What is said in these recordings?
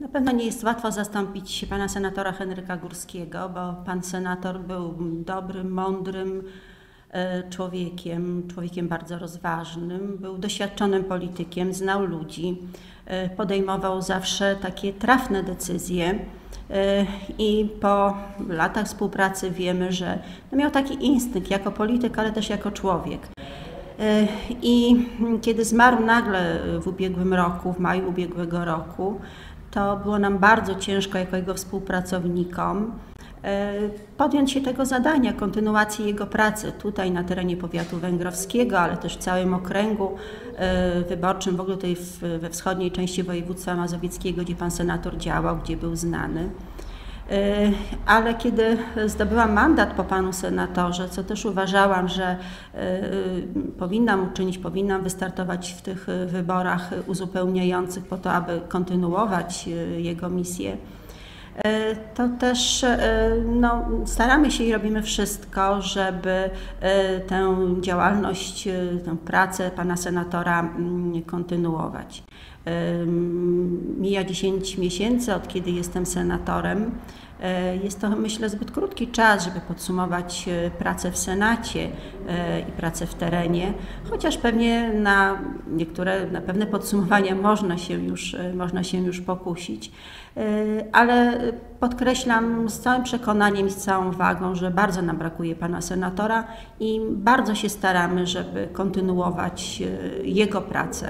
Na pewno nie jest łatwo zastąpić pana senatora Henryka Górskiego, bo pan senator był dobrym, mądrym człowiekiem bardzo rozważnym, był doświadczonym politykiem, znał ludzi, podejmował zawsze takie trafne decyzje i po latach współpracy wiemy, że miał taki instynkt jako polityk, ale też jako człowiek. I kiedy zmarł nagle w ubiegłym roku, w maju ubiegłego roku, to było nam bardzo ciężko jako jego współpracownikom podjąć się tego zadania, kontynuacji jego pracy tutaj na terenie powiatu węgrowskiego, ale też w całym okręgu wyborczym, w ogóle tutaj we wschodniej części województwa mazowieckiego, gdzie pan senator działał, gdzie był znany. Ale kiedy zdobyłam mandat po panu senatorze, co też uważałam, że powinnam uczynić, powinnam wystartować w tych wyborach uzupełniających po to, aby kontynuować jego misję, to też staramy się i robimy wszystko, żeby tę działalność, tę pracę pana senatora kontynuować. Mija 10 miesięcy, od kiedy jestem senatorem. Jest to, myślę, zbyt krótki czas, żeby podsumować pracę w Senacie i pracę w terenie, chociaż pewnie na pewne podsumowania można się już pokusić. Ale podkreślam z całym przekonaniem i z całą wagą, że bardzo nam brakuje pana senatora i bardzo się staramy, żeby kontynuować jego pracę.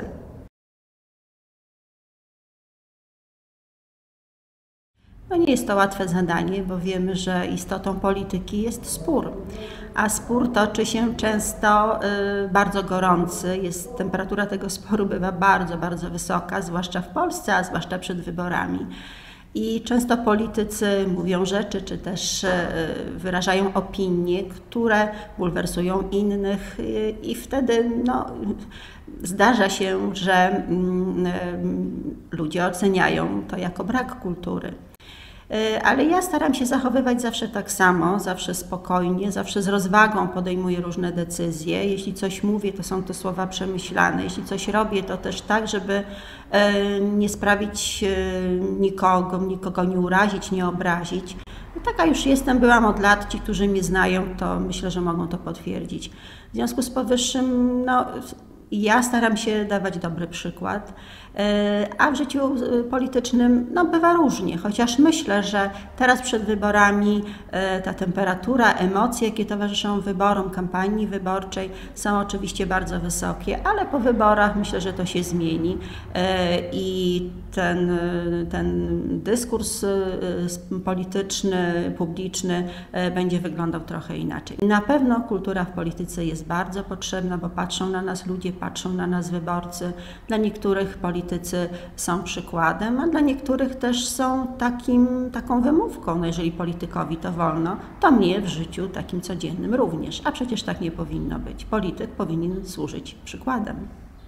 No nie jest to łatwe zadanie, bo wiemy, że istotą polityki jest spór, a spór toczy się często bardzo gorący. Temperatura tego sporu bywa bardzo, bardzo wysoka, zwłaszcza w Polsce, a zwłaszcza przed wyborami. I często politycy mówią rzeczy, czy też wyrażają opinie, które bulwersują innych i wtedy zdarza się, że ludzie oceniają to jako brak kultury. Ale ja staram się zachowywać zawsze tak samo, zawsze spokojnie, zawsze z rozwagą podejmuję różne decyzje. Jeśli coś mówię, to są to słowa przemyślane. Jeśli coś robię, to też tak, żeby nie sprawić nikogo nie urazić, nie obrazić. Taka już jestem, byłam od lat. Ci, którzy mnie znają, to myślę, że mogą to potwierdzić. W związku z powyższym, ja staram się dawać dobry przykład, a w życiu politycznym bywa różnie, chociaż myślę, że teraz przed wyborami ta temperatura, emocje, jakie towarzyszą wyborom, kampanii wyborczej są oczywiście bardzo wysokie, ale po wyborach myślę, że to się zmieni i ten dyskurs polityczny, publiczny będzie wyglądał trochę inaczej. Na pewno kultura w polityce jest bardzo potrzebna, bo patrzą na nas ludzie, patrzą na nas wyborcy. Dla niektórych politycy są przykładem, a dla niektórych też są taką wymówką. Jeżeli politykowi to wolno, to mnie w życiu takim codziennym również. A przecież tak nie powinno być. Polityk powinien służyć przykładem.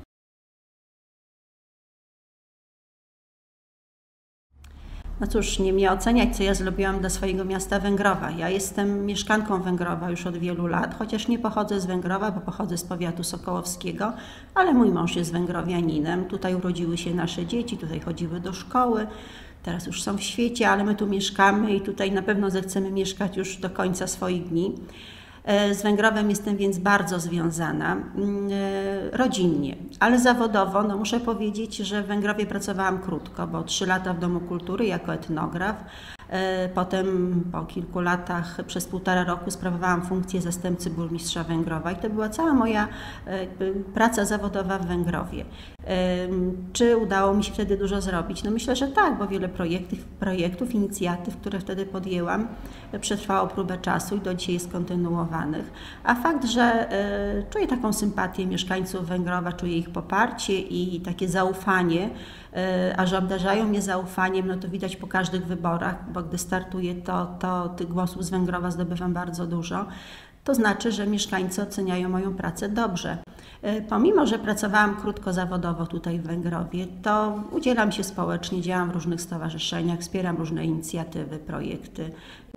No cóż, nie mnie oceniać, co ja zrobiłam dla swojego miasta Węgrowa. Ja jestem mieszkanką Węgrowa już od wielu lat, chociaż nie pochodzę z Węgrowa, bo pochodzę z powiatu sokołowskiego, ale mój mąż jest węgrowianinem. Tutaj urodziły się nasze dzieci, tutaj chodziły do szkoły. Teraz już są w świecie, ale my tu mieszkamy i tutaj na pewno zechcemy mieszkać już do końca swoich dni. Z Węgrowem jestem więc bardzo związana, rodzinnie, ale zawodowo muszę powiedzieć, że w Węgrowie pracowałam krótko, bo 3 lata w Domu Kultury jako etnograf. Potem po kilku latach, przez 1,5 roku sprawowałam funkcję zastępcy burmistrza Węgrowa i to była cała moja praca zawodowa w Węgrowie. Czy udało mi się wtedy dużo zrobić? Myślę, że tak, bo wiele projektów, inicjatyw, które wtedy podjęłam, przetrwało próbę czasu i do dzisiaj jest kontynuowanych. A fakt, że czuję taką sympatię mieszkańców Węgrowa, czuję ich poparcie i takie zaufanie, a że obdarzają mnie zaufaniem, to widać po każdych wyborach, bo gdy startuję, to tych głosów z Węgrowa zdobywam bardzo dużo. To znaczy, że mieszkańcy oceniają moją pracę dobrze. Pomimo, że pracowałam krótko zawodowo tutaj w Węgrowie, to udzielam się społecznie, działam w różnych stowarzyszeniach, wspieram różne inicjatywy, projekty.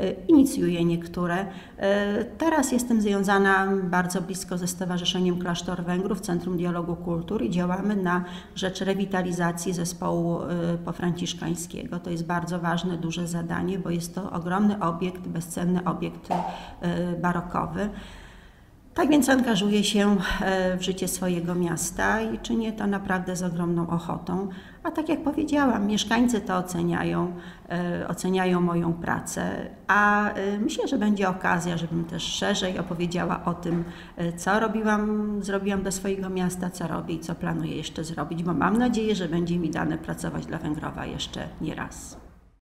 inicjuję niektóre. Teraz jestem związana bardzo blisko ze Stowarzyszeniem Klasztor Węgrów, Centrum Dialogu Kultur i działamy na rzecz rewitalizacji zespołu pofranciszkańskiego. To jest bardzo ważne, duże zadanie, bo jest to ogromny obiekt, bezcenny obiekt barokowy. Tak więc angażuję się w życie swojego miasta i czynię to naprawdę z ogromną ochotą. A tak jak powiedziałam, mieszkańcy to oceniają moją pracę, a myślę, że będzie okazja, żebym też szerzej opowiedziała o tym, co zrobiłam dla swojego miasta, co robię i co planuję jeszcze zrobić, bo mam nadzieję, że będzie mi dane pracować dla Węgrowa jeszcze nie raz.